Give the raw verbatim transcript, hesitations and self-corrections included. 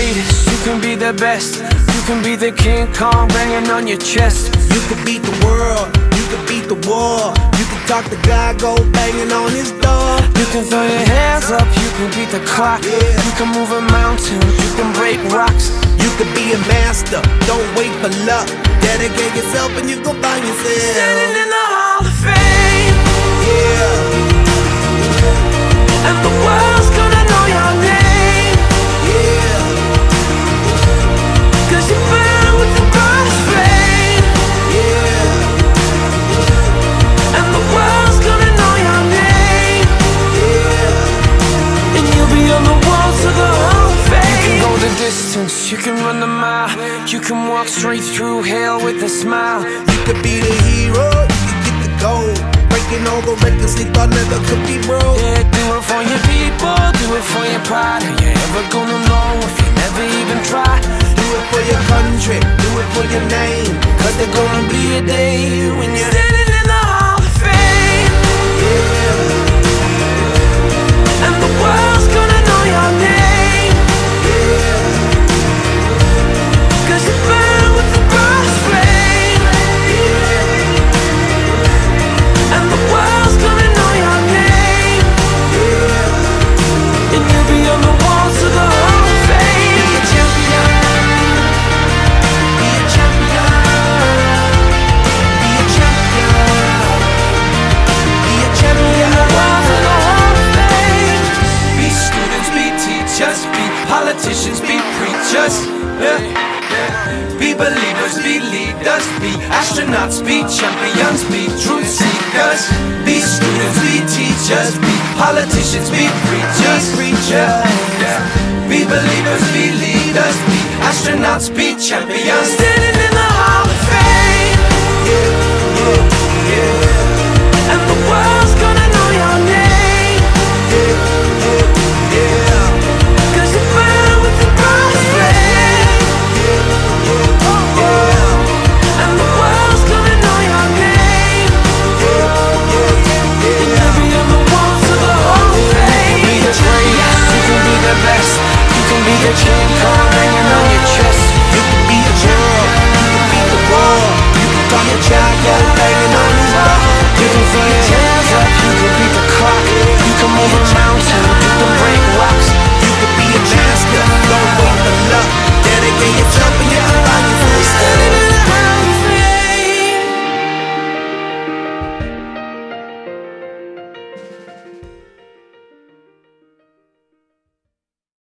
greatest, you can be the best. You can be the King Kong banging on your chest. You can beat the world, you can beat the war. You can talk to God, go banging on his door. You can throw your hands up, you can beat the clock. Yeah. You can move a mountain, you can break rocks. You can be a master, don't wait for luck. Dedicate yourself and you gon' find yourself Standing in the Hall of Fame. Yeah. And the world's gonna know your name. Yeah. Cause you burn with the brightest flame. Yeah. And the world's gonna know your name. Yeah. And you'll be on the walls of the Hall of Fame. You can go the distance, you can run the mile. You can walk straight through hell with a smile. You could be the hero, you can get the gold. Breaking all the records they thought never could be broke. Yeah, do it for your people, do it for your pride. Are you ever gonna know if you never even try? Do it for your country, do it for your name. Cause there's gonna be a day when you're standing in the Hall of Fame. Yeah. And the world's gonna know your name. Yeah. Cause you burn with the brightest flame. Yeah. And the world's gonna know your name. Yeah. And you'll be on the walls of the Hall of Fame. Be a champion. Be a champion. Be a champion. Be a champion. Walls of the Hall of Fame. Be students, be teachers, be politicians, be preachers, yeah. Be believers, be leaders, be astronauts, be champions, be truth seekers. Be students, be teachers, be politicians, be preachers, preachers, yeah. Be believers, be leaders, be astronauts, be champions. Standing